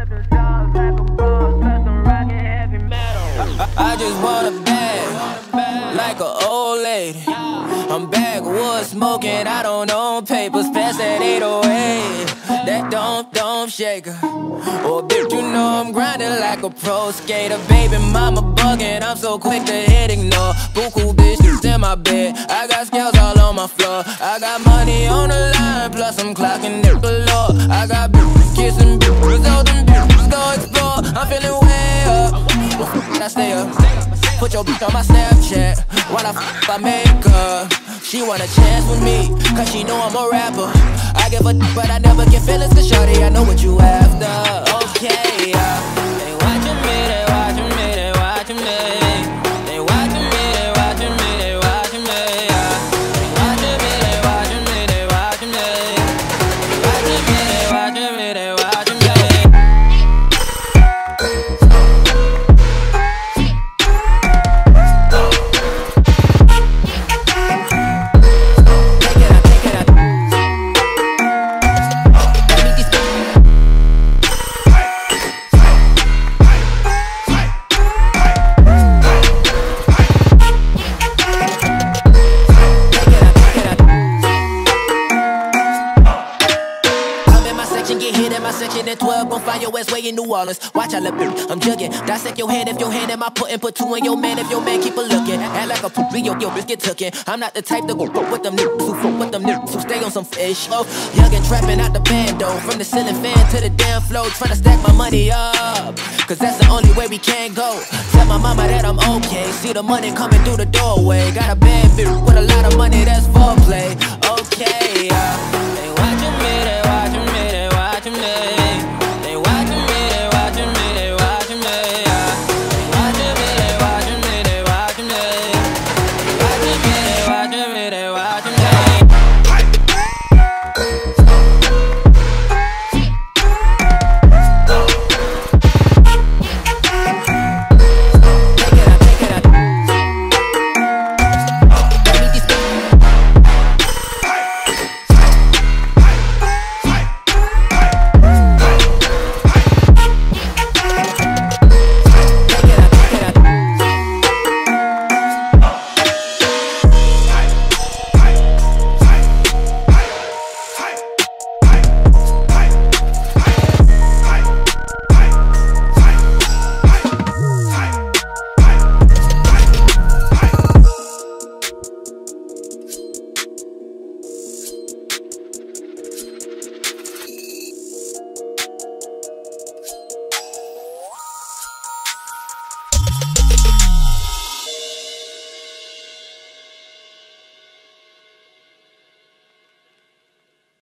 I just want a bag, like an old lady. I'm backwoods smoking, I don't own papers. Pass that 808, that don't shake her. Oh, bitch, you know I'm grinding like a pro skater. Baby mama bugging, I'm so quick to hit ignore. Buku bitches in my bed, I got scales all on my floor. I got money on the line, plus I'm clocking it below. I got bitches kissing bitches, all them bitches go explore. I'm feeling way up, I stay up. Put your bitch on my Snapchat while I make her. She want a chance with me, cause she know I'm a rapper. I give a but I never get feelings, cause shawty, I know what you after. Okay, they watching me, they watching me, they watching me. They watching me, they watching me, they watching me. They watching me, they watching me, they watching me. They watching me, they watching me, they watching me. Get hit in my section at 12, gon' find your ass way in New Orleans. Watch I look, I'm jugging. Dissect your hand if your hand in my puttin'. Put two in your man if your man keep a looking. Act like a poopy, yo, bitch get tookin'. I'm not the type to go fuck with them niggas who fuck with them niggas who stay on some fish. Oh, young and trappin' out the bando. From the ceiling fan to the damn floor, tryna stack my money up, cause that's the only way we can go. Tell my mama that I'm okay. See the money coming through the doorway. Got a bad bitch with a lot of money, that's foreplay. Okay.